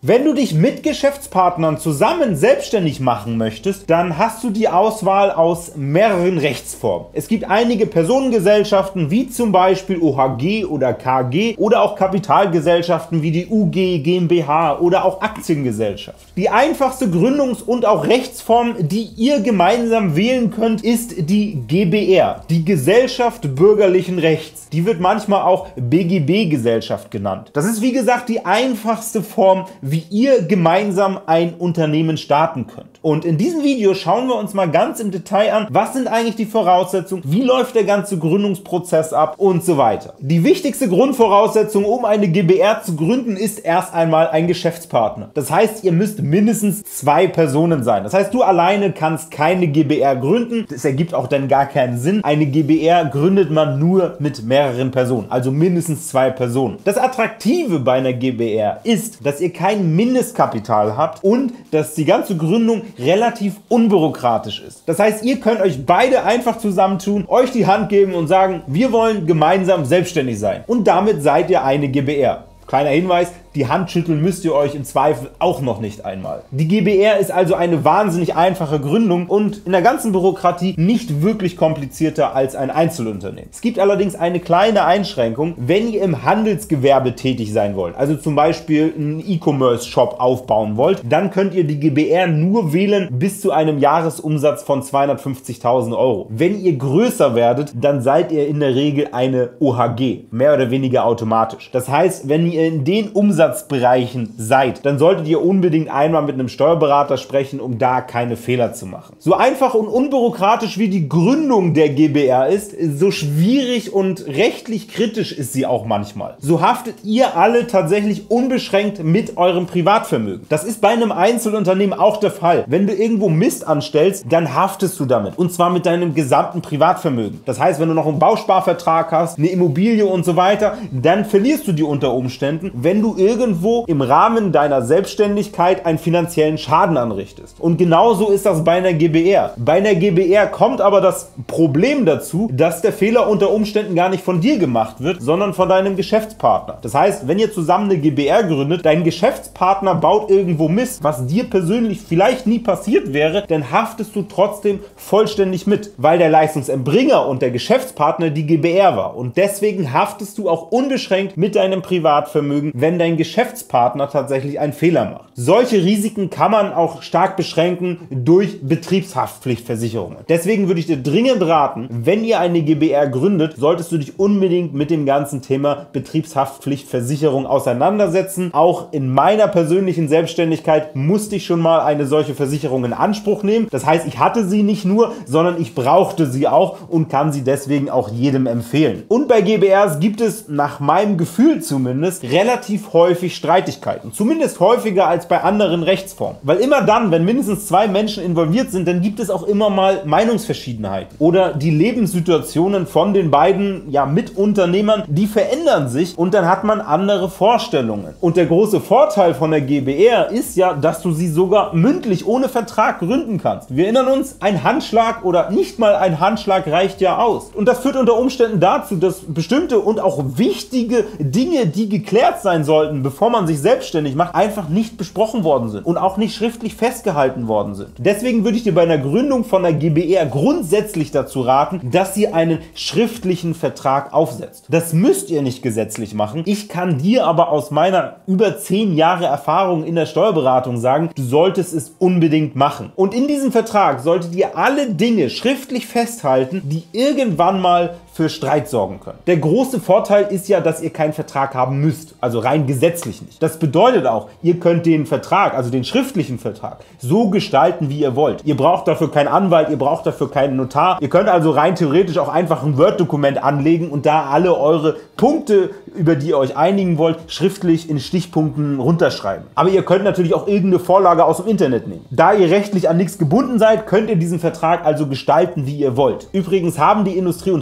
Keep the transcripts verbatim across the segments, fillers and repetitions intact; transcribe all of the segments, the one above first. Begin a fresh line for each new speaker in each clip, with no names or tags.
Wenn du dich mit Geschäftspartnern zusammen selbstständig machen möchtest, dann hast du die Auswahl aus mehreren Rechtsformen. Es gibt einige Personengesellschaften wie zum Beispiel O H G oder K G oder auch Kapitalgesellschaften wie die U G, GmbH oder auch Aktiengesellschaft. Die einfachste Gründungs- und auch Rechtsform, die ihr gemeinsam wählen könnt, ist die G b R, die Gesellschaft bürgerlichen Rechts. Die wird manchmal auch B G B-Gesellschaft genannt. Das ist wie gesagt die einfachste Form, wie ihr gemeinsam ein Unternehmen starten könnt. Und in diesem Video schauen wir uns mal ganz im Detail an, was sind eigentlich die Voraussetzungen, wie läuft der ganze Gründungsprozess ab und so weiter. Die wichtigste Grundvoraussetzung, um eine G b R zu gründen, ist erst einmal ein Geschäftspartner. Das heißt, ihr müsst mindestens zwei Personen sein. Das heißt, du alleine kannst keine G b R gründen. Das ergibt auch dann gar keinen Sinn. Eine G b R gründet man nur mit mehreren Personen, also mindestens zwei Personen. Das Attraktive bei einer G b R ist, dass ihr kein Mindestkapital habt und dass die ganze Gründung relativ unbürokratisch ist. Das heißt, ihr könnt euch beide einfach zusammentun, euch die Hand geben und sagen, wir wollen gemeinsam selbstständig sein. Und damit seid ihr eine G b R. Kleiner Hinweis, die Hand schütteln müsst ihr euch im Zweifel auch noch nicht einmal. Die G b R ist also eine wahnsinnig einfache Gründung und in der ganzen Bürokratie nicht wirklich komplizierter als ein Einzelunternehmen. Es gibt allerdings eine kleine Einschränkung, wenn ihr im Handelsgewerbe tätig sein wollt, also zum Beispiel einen E-Commerce-Shop aufbauen wollt, dann könnt ihr die G b R nur wählen bis zu einem Jahresumsatz von zweihundertfünfzigtausend Euro. Wenn ihr größer werdet, dann seid ihr in der Regel eine O H G, mehr oder weniger automatisch. Das heißt, wenn ihr in den Umsatzbereichen seid, dann solltet ihr unbedingt einmal mit einem Steuerberater sprechen, um da keine Fehler zu machen. So einfach und unbürokratisch wie die Gründung der G b R ist, so schwierig und rechtlich kritisch ist sie auch manchmal. So haftet ihr alle tatsächlich unbeschränkt mit eurem Privatvermögen. Das ist bei einem Einzelunternehmen auch der Fall. Wenn du irgendwo Mist anstellst, dann haftest du damit. Und zwar mit deinem gesamten Privatvermögen. Das heißt, wenn du noch einen Bausparvertrag hast, eine Immobilie und so weiter, dann verlierst du die unter Umständen, wenn du irgendwo im Rahmen deiner Selbstständigkeit einen finanziellen Schaden anrichtest. Und genauso ist das bei einer G b R. Bei einer G b R kommt aber das Problem dazu, dass der Fehler unter Umständen gar nicht von dir gemacht wird, sondern von deinem Geschäftspartner. Das heißt, wenn ihr zusammen eine G b R gründet, dein Geschäftspartner baut irgendwo Mist, was dir persönlich vielleicht nie passiert wäre, dann haftest du trotzdem vollständig mit, weil der Leistungserbringer und der Geschäftspartner die G b R war. Und deswegen haftest du auch unbeschränkt mit deinem Privatvermögen, wenn dein Geschäftspartner tatsächlich einen Fehler macht. Solche Risiken kann man auch stark beschränken durch Betriebshaftpflichtversicherungen. Deswegen würde ich dir dringend raten, wenn ihr eine G b R gründet, solltest du dich unbedingt mit dem ganzen Thema Betriebshaftpflichtversicherung auseinandersetzen. Auch in meiner persönlichen Selbstständigkeit musste ich schon mal eine solche Versicherung in Anspruch nehmen. Das heißt, ich hatte sie nicht nur, sondern ich brauchte sie auch und kann sie deswegen auch jedem empfehlen. Und bei G b Rs gibt es nach meinem Gefühl zumindest relativ häufig Streitigkeiten. Zumindest häufiger als bei anderen Rechtsformen. Weil immer dann, wenn mindestens zwei Menschen involviert sind, dann gibt es auch immer mal Meinungsverschiedenheiten. Oder die Lebenssituationen von den beiden ja, Mitunternehmern, die verändern sich und dann hat man andere Vorstellungen. Und der große Vorteil von der G b R ist ja, dass du sie sogar mündlich ohne Vertrag gründen kannst. Wir erinnern uns, ein Handschlag oder nicht mal ein Handschlag reicht ja aus. Und das führt unter Umständen dazu, dass bestimmte und auch wichtige Dinge, die geklärt sein sollten, bevor man sich selbstständig macht, einfach nicht besprochen worden sind und auch nicht schriftlich festgehalten worden sind. Deswegen würde ich dir bei einer Gründung von der G b R grundsätzlich dazu raten, dass ihr einen schriftlichen Vertrag aufsetzt. Das müsst ihr nicht gesetzlich machen. Ich kann dir aber aus meiner über zehn Jahre Erfahrung in der Steuerberatung sagen, du solltest es unbedingt machen. Und in diesem Vertrag solltet ihr alle Dinge schriftlich festhalten, die irgendwann mal für Streit sorgen können. Der große Vorteil ist ja, dass ihr keinen Vertrag haben müsst, also rein gesetzlich nicht. Das bedeutet auch, ihr könnt den Vertrag, also den schriftlichen Vertrag, so gestalten, wie ihr wollt. Ihr braucht dafür keinen Anwalt, ihr braucht dafür keinen Notar. Ihr könnt also rein theoretisch auch einfach ein Word-Dokument anlegen und da alle eure Punkte, über die ihr euch einigen wollt, schriftlich in Stichpunkten runterschreiben. Aber ihr könnt natürlich auch irgendeine Vorlage aus dem Internet nehmen. Da ihr rechtlich an nichts gebunden seid, könnt ihr diesen Vertrag also gestalten, wie ihr wollt. Übrigens haben die Industrie- und Handelskammern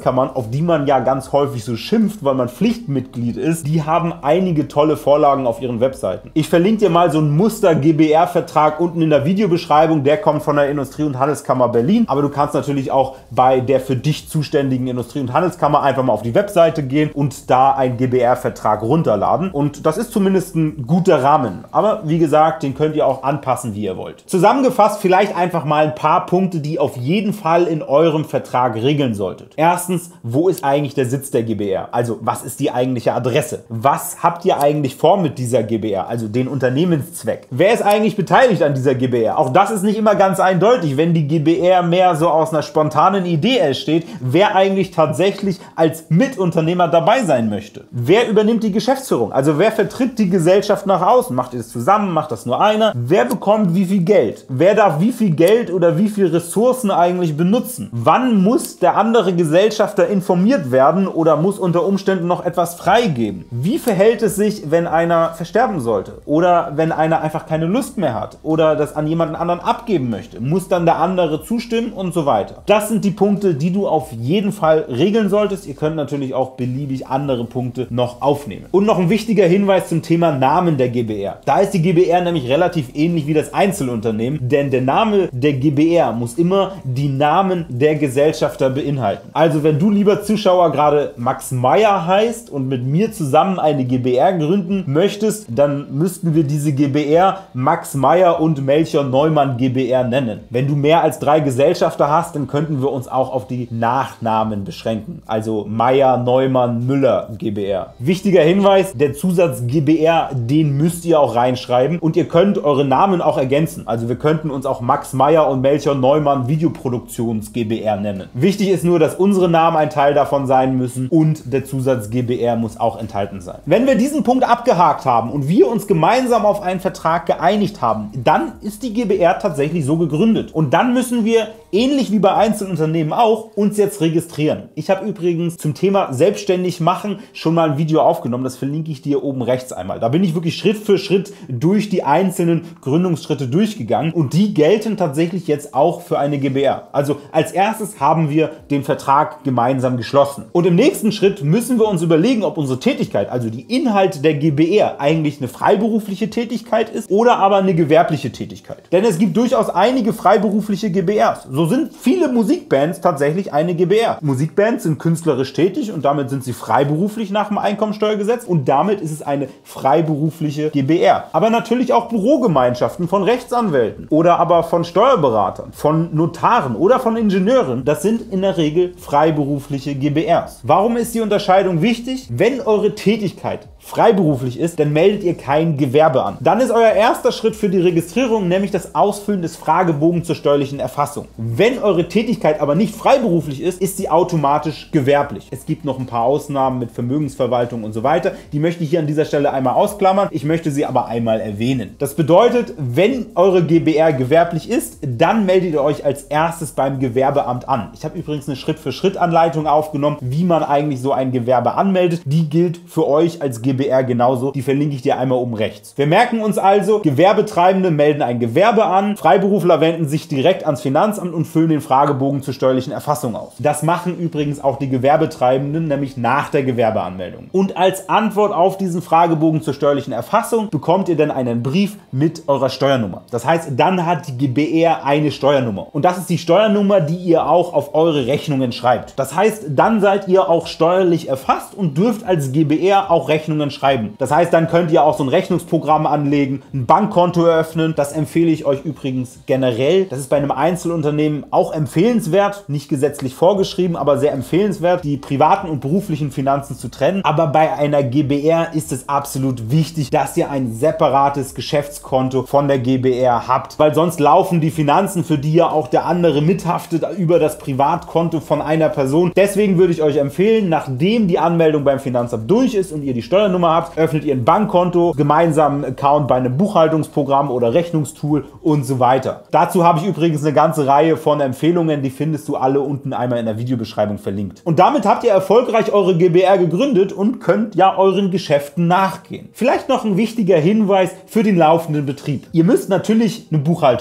Handelskammern, auf die man ja ganz häufig so schimpft, weil man Pflichtmitglied ist, die haben einige tolle Vorlagen auf ihren Webseiten. Ich verlinke dir mal so einen Muster-G B R-Vertrag unten in der Videobeschreibung, der kommt von der Industrie- und Handelskammer Berlin, aber du kannst natürlich auch bei der für dich zuständigen Industrie- und Handelskammer einfach mal auf die Webseite gehen und da einen G B R-Vertrag runterladen, und das ist zumindest ein guter Rahmen, aber wie gesagt, den könnt ihr auch anpassen, wie ihr wollt. Zusammengefasst vielleicht einfach mal ein paar Punkte, die auf jeden Fall in eurem Vertrag regeln solltet. Erstens, wo ist eigentlich der Sitz der G B R? Also, was ist die eigentliche Adresse? Was habt ihr eigentlich vor mit dieser G B R? Also den Unternehmenszweck. Wer ist eigentlich beteiligt an dieser G B R? Auch das ist nicht immer ganz eindeutig, wenn die G B R mehr so aus einer spontanen Idee entsteht, wer eigentlich tatsächlich als Mitunternehmer dabei sein möchte. Wer übernimmt die Geschäftsführung? Also wer vertritt die Gesellschaft nach außen? Macht ihr das zusammen? Macht das nur einer? Wer bekommt wie viel Geld? Wer darf wie viel Geld oder wie viel Ressourcen eigentlich benutzen? Wann muss der andere Gesellschafter informiert werden oder muss unter Umständen noch etwas freigeben? Wie verhält es sich, wenn einer versterben sollte oder wenn einer einfach keine Lust mehr hat oder das an jemanden anderen abgeben möchte? Muss dann der andere zustimmen und so weiter? Das sind die Punkte, die du auf jeden Fall regeln solltest. Ihr könnt natürlich auch beliebig andere Punkte noch aufnehmen. Und noch ein wichtiger Hinweis zum Thema Namen der G B R. Da ist die G B R nämlich relativ ähnlich wie das Einzelunternehmen, denn der Name der G B R muss immer die Namen der Gesellschafter beinhalten. Also wenn du, lieber Zuschauer, gerade Max Meyer heißt und mit mir zusammen eine G B R gründen möchtest, dann müssten wir diese G B R Max Meyer und Melchior Neumann G B R nennen. Wenn du mehr als drei Gesellschafter hast, dann könnten wir uns auch auf die Nachnamen beschränken. Also Meyer, Neumann, Müller G B R. Wichtiger Hinweis, der Zusatz G B R, den müsst ihr auch reinschreiben und ihr könnt eure Namen auch ergänzen. Also wir könnten uns auch Max Meyer und Melchior Neumann Videoproduktions G B R nennen. Wichtig ist nur, dass unsere Namen ein Teil davon sein müssen und der Zusatz G B R muss auch enthalten sein. Wenn wir diesen Punkt abgehakt haben und wir uns gemeinsam auf einen Vertrag geeinigt haben, dann ist die G B R tatsächlich so gegründet. Und dann müssen wir, ähnlich wie bei Einzelunternehmen auch, uns jetzt registrieren. Ich habe übrigens zum Thema selbstständig machen schon mal ein Video aufgenommen, das verlinke ich dir oben rechts einmal. Da bin ich wirklich Schritt für Schritt durch die einzelnen Gründungsschritte durchgegangen und die gelten tatsächlich jetzt auch für eine G B R. Also als erstes haben wir den Vertrag gemeinsam geschlossen. Und im nächsten Schritt müssen wir uns überlegen, ob unsere Tätigkeit, also die Inhalte der G B R, eigentlich eine freiberufliche Tätigkeit ist oder aber eine gewerbliche Tätigkeit. Denn es gibt durchaus einige freiberufliche G B Rs. So sind viele Musikbands tatsächlich eine G B R. Musikbands sind künstlerisch tätig und damit sind sie freiberuflich nach dem Einkommensteuergesetz und damit ist es eine freiberufliche G B R. Aber natürlich auch Bürogemeinschaften von Rechtsanwälten oder aber von Steuerberatern, von Notaren oder von Ingenieuren. Das sind in der Regel freiberufliche G B Rs. Warum ist die Unterscheidung wichtig? Wenn eure Tätigkeit freiberuflich ist, dann meldet ihr kein Gewerbe an. Dann ist euer erster Schritt für die Registrierung nämlich das Ausfüllen des Fragebogens zur steuerlichen Erfassung. Wenn eure Tätigkeit aber nicht freiberuflich ist, ist sie automatisch gewerblich. Es gibt noch ein paar Ausnahmen mit Vermögensverwaltung und so weiter. Die möchte ich hier an dieser Stelle einmal ausklammern. Ich möchte sie aber einmal erwähnen. Das bedeutet, wenn eure G B R gewerblich ist, dann meldet ihr euch als erstes beim Gewerbeamt an. Ich habe übrigens eine Schritt-für-Schritt-Anleitung aufgenommen, wie man eigentlich so ein Gewerbe anmeldet. Die gilt für euch als G B R genauso. Die verlinke ich dir einmal oben rechts. Wir merken uns also, Gewerbetreibende melden ein Gewerbe an, Freiberufler wenden sich direkt ans Finanzamt und füllen den Fragebogen zur steuerlichen Erfassung aus. Das machen übrigens auch die Gewerbetreibenden, nämlich nach der Gewerbeanmeldung. Und als Antwort auf diesen Fragebogen zur steuerlichen Erfassung bekommt ihr dann einen Brief mit eurer Steuernummer. Das heißt, dann hat die G B R eine Steuernummer. Und das ist die Steuernummer, die ihr auch auf eure Rechnungen schreibt. Das heißt, dann seid ihr auch steuerlich erfasst und dürft als G B R auch Rechnungen schreiben. Das heißt, dann könnt ihr auch so ein Rechnungsprogramm anlegen, ein Bankkonto eröffnen. Das empfehle ich euch übrigens generell. Das ist bei einem Einzelunternehmen auch empfehlenswert, nicht gesetzlich vorgeschrieben, aber sehr empfehlenswert, die privaten und beruflichen Finanzen zu trennen. Aber bei einer G B R ist es absolut wichtig, dass ihr ein separates Geschäftskonto von der G B R habt, weil sonst laufen die Finanzen, für die ja auch der andere mithaftet, über das Privatkonto von einer Person. Deswegen würde ich euch empfehlen, nachdem die Anmeldung beim Finanzamt durch ist und ihr die Steuernummer habt, öffnet ihr ein Bankkonto, gemeinsamen Account bei einem Buchhaltungsprogramm oder Rechnungstool und so weiter. Dazu habe ich übrigens eine ganze Reihe von Empfehlungen, die findest du alle unten einmal in der Videobeschreibung verlinkt. Und damit habt ihr erfolgreich eure G B R gegründet und könnt ja euren Geschäften nachgehen. Vielleicht noch ein wichtiger Hinweis für den laufenden Betrieb. Ihr müsst natürlich eine Buchhaltung machen.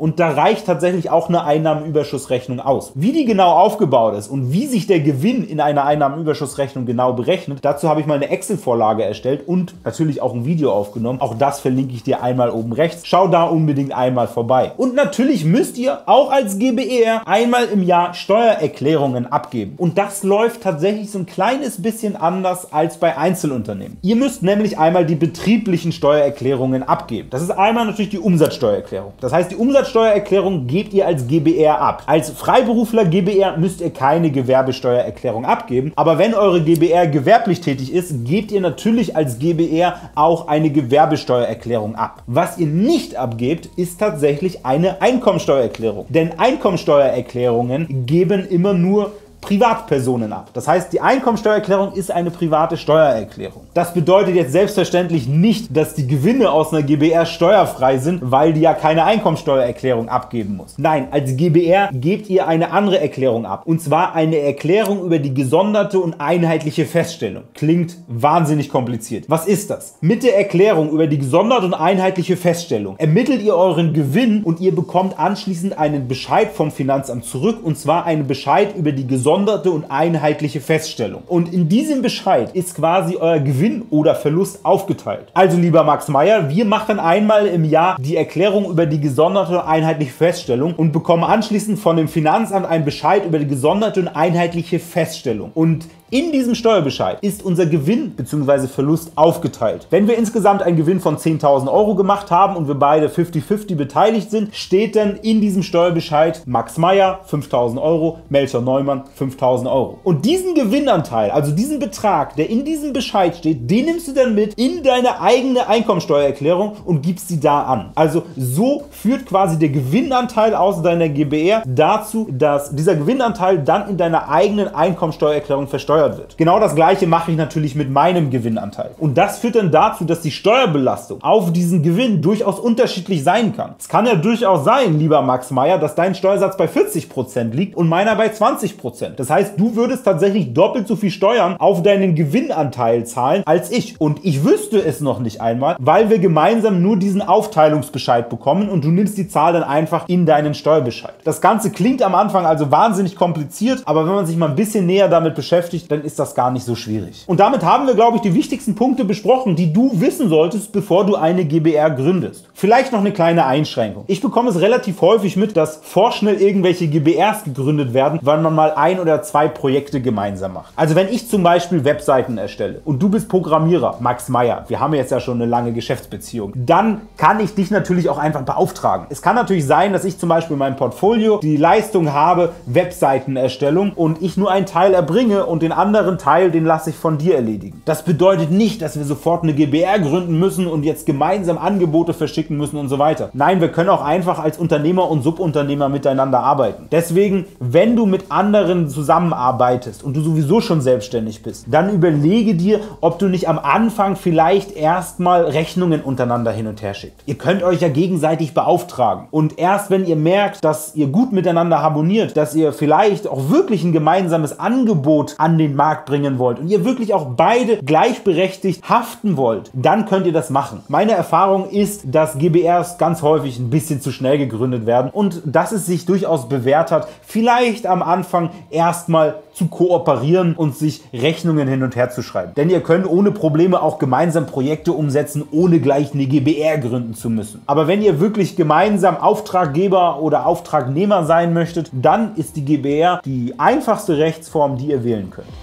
Und da reicht tatsächlich auch eine Einnahmenüberschussrechnung aus. Wie die genau aufgebaut ist und wie sich der Gewinn in einer Einnahmenüberschussrechnung genau berechnet, dazu habe ich mal eine Excel-Vorlage erstellt und natürlich auch ein Video aufgenommen. Auch das verlinke ich dir einmal oben rechts. Schau da unbedingt einmal vorbei. Und natürlich müsst ihr auch als G b E R einmal im Jahr Steuererklärungen abgeben. Und das läuft tatsächlich so ein kleines bisschen anders als bei Einzelunternehmen. Ihr müsst nämlich einmal die betrieblichen Steuererklärungen abgeben. Das ist einmal natürlich die Umsatzsteuererklärung. Das heißt, die Umsatzsteuererklärung gebt ihr als G b E R ab. Als Freiberufler G b E R müsst ihr keine Gewerbesteuererklärung abgeben. Aber wenn eure G b E R gewerblich tätig ist, gebt ihr natürlich als G b E R auch eine Gewerbesteuererklärung ab. Was ihr nicht abgebt, ist tatsächlich eine Einkommensteuererklärung. Denn Einkommensteuererklärungen geben immer nur Privatpersonen ab. Das heißt, die Einkommensteuererklärung ist eine private Steuererklärung. Das bedeutet jetzt selbstverständlich nicht, dass die Gewinne aus einer G b E R steuerfrei sind, weil die ja keine Einkommensteuererklärung abgeben muss. Nein, als G b E R gebt ihr eine andere Erklärung ab. Und zwar eine Erklärung über die gesonderte und einheitliche Feststellung. Klingt wahnsinnig kompliziert. Was ist das? Mit der Erklärung über die gesonderte und einheitliche Feststellung ermittelt ihr euren Gewinn und ihr bekommt anschließend einen Bescheid vom Finanzamt zurück, und zwar einen Bescheid über die gesonderte und einheitliche Feststellung. Und in diesem Bescheid ist quasi euer Gewinn oder Verlust aufgeteilt. Also lieber Max Meyer, wir machen einmal im Jahr die Erklärung über die gesonderte und einheitliche Feststellung und bekommen anschließend von dem Finanzamt einen Bescheid über die gesonderte und einheitliche Feststellung. Und in diesem Steuerbescheid ist unser Gewinn bzw. Verlust aufgeteilt. Wenn wir insgesamt einen Gewinn von zehntausend Euro gemacht haben und wir beide fünfzig fünfzig beteiligt sind, steht dann in diesem Steuerbescheid Max Meyer fünftausend Euro, Melchior Neumann fünftausend Euro. Und diesen Gewinnanteil, also diesen Betrag, der in diesem Bescheid steht, den nimmst du dann mit in deine eigene Einkommensteuererklärung und gibst sie da an. Also so führt quasi der Gewinnanteil aus deiner G b E R dazu, dass dieser Gewinnanteil dann in deiner eigenen Einkommensteuererklärung versteuert wird. Genau das gleiche mache ich natürlich mit meinem Gewinnanteil. Und das führt dann dazu, dass die Steuerbelastung auf diesen Gewinn durchaus unterschiedlich sein kann. Es kann ja durchaus sein, lieber Max Meyer, dass dein Steuersatz bei vierzig Prozent liegt und meiner bei zwanzig Prozent. Das heißt, du würdest tatsächlich doppelt so viel Steuern auf deinen Gewinnanteil zahlen als ich. Und ich wüsste es noch nicht einmal, weil wir gemeinsam nur diesen Aufteilungsbescheid bekommen und du nimmst die Zahl dann einfach in deinen Steuerbescheid. Das Ganze klingt am Anfang also wahnsinnig kompliziert, aber wenn man sich mal ein bisschen näher damit beschäftigt, dann ist das gar nicht so schwierig. Und damit haben wir, glaube ich, die wichtigsten Punkte besprochen, die du wissen solltest, bevor du eine G b E R gründest. Vielleicht noch eine kleine Einschränkung. Ich bekomme es relativ häufig mit, dass vorschnell irgendwelche G b E Rs gegründet werden, weil man mal ein oder zwei Projekte gemeinsam macht. Also wenn ich zum Beispiel Webseiten erstelle und du bist Programmierer, Max Meyer, wir haben jetzt ja schon eine lange Geschäftsbeziehung, dann kann ich dich natürlich auch einfach beauftragen. Es kann natürlich sein, dass ich zum Beispiel in meinem Portfolio die Leistung habe, Webseitenerstellung, und ich nur einen Teil erbringe und den anderen Teil, den lasse ich von dir erledigen. Das bedeutet nicht, dass wir sofort eine G b E R gründen müssen und jetzt gemeinsam Angebote verschicken müssen und so weiter. Nein, wir können auch einfach als Unternehmer und Subunternehmer miteinander arbeiten. Deswegen, wenn du mit anderen zusammenarbeitest und du sowieso schon selbstständig bist, dann überlege dir, ob du nicht am Anfang vielleicht erstmal Rechnungen untereinander hin und her schickt. Ihr könnt euch ja gegenseitig beauftragen. Und erst wenn ihr merkt, dass ihr gut miteinander harmoniert, dass ihr vielleicht auch wirklich ein gemeinsames Angebot an den Markt bringen wollt und ihr wirklich auch beide gleichberechtigt haften wollt, dann könnt ihr das machen. Meine Erfahrung ist, dass G b E Rs ganz häufig ein bisschen zu schnell gegründet werden und dass es sich durchaus bewährt hat, vielleicht am Anfang erstmal zu kooperieren und sich Rechnungen hin und her zu schreiben. Denn ihr könnt ohne Probleme auch gemeinsam Projekte umsetzen, ohne gleich eine G b E R gründen zu müssen. Aber wenn ihr wirklich gemeinsam Auftraggeber oder Auftragnehmer sein möchtet, dann ist die G b E R die einfachste Rechtsform, die ihr wählen könnt.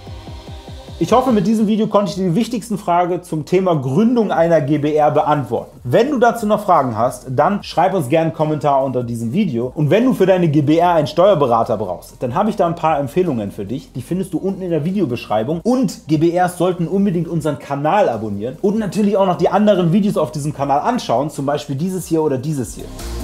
Ich hoffe, mit diesem Video konnte ich dir die wichtigsten Fragen zum Thema Gründung einer G b E R beantworten. Wenn du dazu noch Fragen hast, dann schreib uns gerne einen Kommentar unter diesem Video. Und wenn du für deine G b E R einen Steuerberater brauchst, dann habe ich da ein paar Empfehlungen für dich. Die findest du unten in der Videobeschreibung. Und G b E Rs sollten unbedingt unseren Kanal abonnieren und natürlich auch noch die anderen Videos auf diesem Kanal anschauen, zum Beispiel dieses hier oder dieses hier.